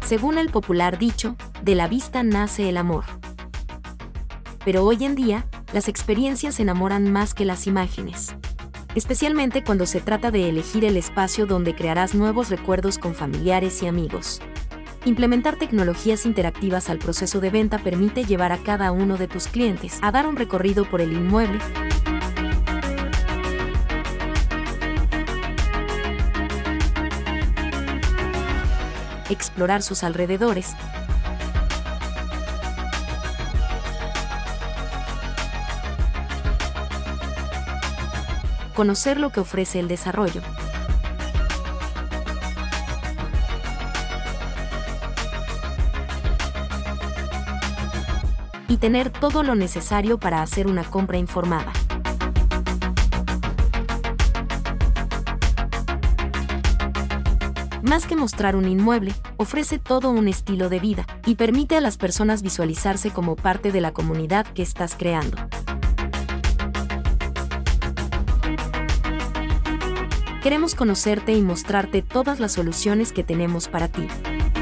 Según el popular dicho, de la vista nace el amor. Pero hoy en día, las experiencias enamoran más que las imágenes. Especialmente cuando se trata de elegir el espacio donde crearás nuevos recuerdos con familiares y amigos. Implementar tecnologías interactivas al proceso de venta permite llevar a cada uno de tus clientes a dar un recorrido por el inmueble, explorar sus alrededores, conocer lo que ofrece el desarrollo, y tener todo lo necesario para hacer una compra informada. Más que mostrar un inmueble, ofrece todo un estilo de vida y permite a las personas visualizarse como parte de la comunidad que estás creando. Queremos conocerte y mostrarte todas las soluciones que tenemos para ti.